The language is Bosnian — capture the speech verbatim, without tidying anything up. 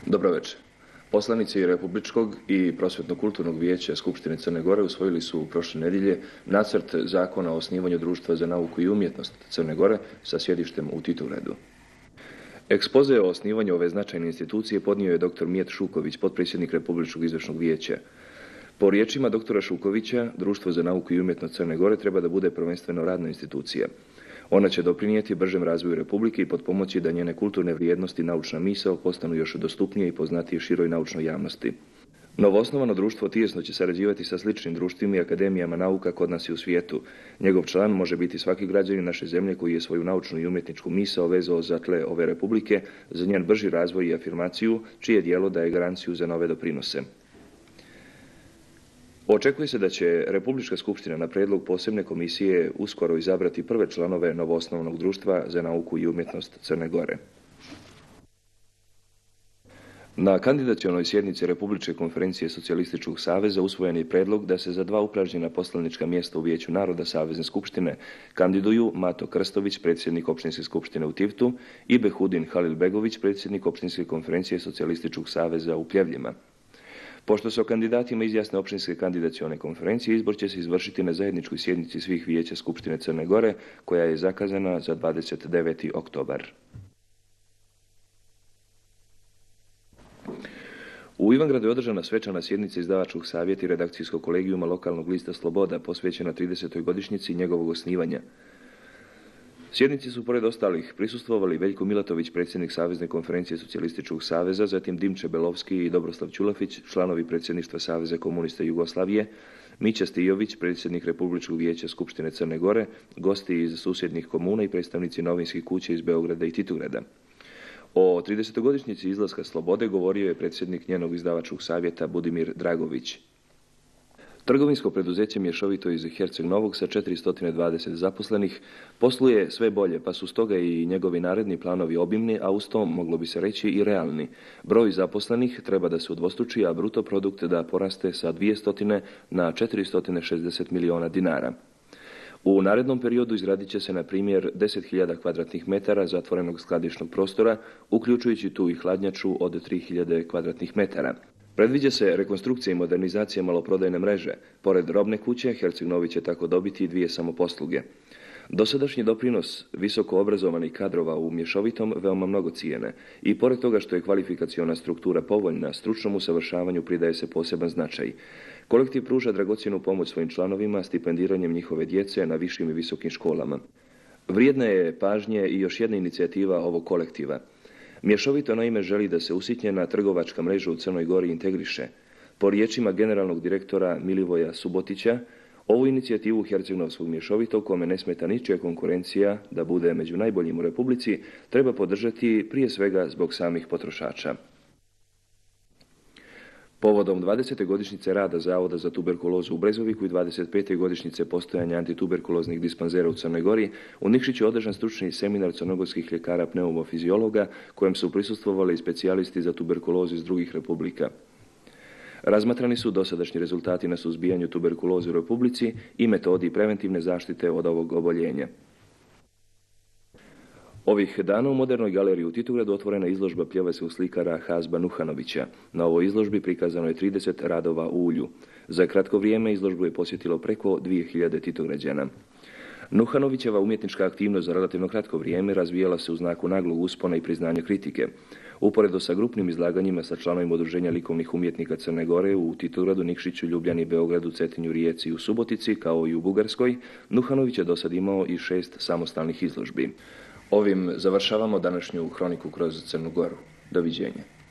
Dobroveče. Poslanici Republičkog i Prosvetno-kulturnog vijeća Skupštine Crne Gore usvojili su prošle nedjelje nacrt zakona o osnivanju Društva za nauku i umjetnost Crne Gore sa sjedištem u Titugredu. Ekspoze o osnivanju ove značajne institucije podnio je doktor Mijet Šuković, potpredsjednik Republičkog izvršnog vijeća. Po riječima doktora Šukovića, Društvo za nauku i umjetnost Crne Gore treba da bude prvenstveno radna institucija. Ona će doprinijeti bržem razvoju Republike i potpomoći da njene kulturne vrijednosti i naučna misao postanu još dostupnije i poznatije široj naučnoj javnosti. Novoosnovano društvo tijesno će sarađivati sa sličnim društvima i akademijama nauka kod nas i u svijetu. Njegov član može biti svaki građanin naše zemlje koji je svoju naučnu i umjetničku misao vezao za tle ove Republike, za njen brži razvoj i afirmaciju, čije djelo daje garanciju za nove doprinose. Očekuje se da će Republička skupština na prijedlog posebne komisije uskoro izabrati prve članove novoosnovanog društva za nauku i umjetnost Crne Gore. Na kandidacionoj sjednici Republičke konferencije Socijalističkog saveza usvojen je prijedlog da se za dva upražnjena poslanička mjesta u Vijeću naroda Savezne skupštine kandiduju Mato Krstović, predsjednik općinske skupštine u Tivtu, i Behudin Halilbegović, predsjednik općinske konferencije Socijalističkog saveza u Pljevljima. Pošto se o kandidatima izjasne općinske kandidacione konferencije, izbor će se izvršiti na zajedničkoj sjednici svih vijeća Skupštine Crne Gore, koja je zakazana za dvadeset deveti oktobar. U Ivangradu je održana svečana sjednica izdavačkog savjeta i redakcijskog kolegijuma lokalnog lista Sloboda, posvećena tridesetoj godišnjici njegovog osnivanja. Sjednici su pored ostalih prisustvovali Veljko Milatović, predsjednik Savezne konferencije Socijalističkog saveza, zatim Dimče Belovski i Dobroslav Ćulafić, članovi predsjedništva Saveza komunista Jugoslavije, Mića Stijović, predsjednik Republičkog vijeća Skupštine Crne Gore, gosti iz susjednih komuna i predstavnici novinskih kuća iz Beograda i Titugrada. O tridesetogodišnjici izlaska Slobode govorio je predsjednik njenog izdavačkog savjeta Budimir Dragović. Trgovinsko preduzeće Mješovito iz Herceg Novog sa četiristo dvadeset zaposlenih posluje sve bolje, pa su stoga i njegovi naredni planovi obimni, a uz to moglo bi se reći i realni. Broj zaposlenih treba da se udvostruči, a bruto produkt da poraste sa dvjesto na četiristo šezdeset miliona dinara. U narednom periodu izradit će se, na primjer, deset hiljada kvadratnih metara zatvorenog skladišnog prostora, uključujući tu i hladnjaču od tri hiljade kvadratnih metara. Predviđa se rekonstrukcija i modernizacija maloprodajne mreže. Pored robne kuće, Herceg Novi će tako dobiti i dvije samoposluge. Dosadašnji doprinos visoko obrazovanih kadrova u Mješovitom veoma mnogo cijene i pored toga što je kvalifikaciona struktura povoljna, stručnom usavršavanju pridaje se poseban značaj. Kolektiv pruža dragocjenu pomoć svojim članovima stipendiranjem njihove djece na višim i visokim školama. Vrijedna je pažnje i još jedna inicijativa ovog kolektiva. Mješovito naime želi da se usitnjena trgovačka mreža u Crnoj Gori integriše. Po riječima generalnog direktora Milivoja Subotića, ovu inicijativu Hercegnovskog Mješovitog, kome ne smeta ničija konkurencija da bude među najboljim u Republici, treba podržati prije svega zbog samih potrošača. Povodom dvadesete godišnjice rada Zavoda za tuberkulozu u Brezoviku i dvadeset pete godišnjice postojanja antituberkuloznih dispanzera u Crnoj Gori, u Nikšiću je održan stručni seminar crnogorskih ljekara pneumofiziologa, kojem su prisustvovali i specijalisti za tuberkulozu iz drugih republika. Razmatrani su dosadašnji rezultati na suzbijanju tuberkuloze u Republici i metodi preventivne zaštite od ovog oboljenja. Ovih dana u Modernoj galeriji u Titugradu otvorena izložba pjevačkog slikara Hazba Nuhanovića. Na ovoj izložbi prikazano je trideset radova u ulju. Za kratko vrijeme izložbu je posjetilo preko dvije hiljade Titugrađana. Nuhanovićeva umjetnička aktivnost za relativno kratko vrijeme razvijala se u znaku naglog uspona i priznanja kritike. Uporedo sa grupnim izlaganjima sa članovima Udruženja likovnih umjetnika Crne Gore u Titugradu, Nikšiću, Ljubljani, Beogradu, Cetinju, Rijeci i u Subotici, kao i u Bugarskoj, Nuhanović je dosad imao i šest samostalnih izložbi. Ovim završavamo današnju hroniku kroz Crnu Goru. Doviđenja.